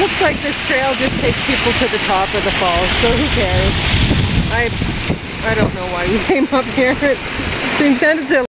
looks like this trail just takes people to the top of the falls, so who cares? I don't know why we came up here. It seems kind of silly.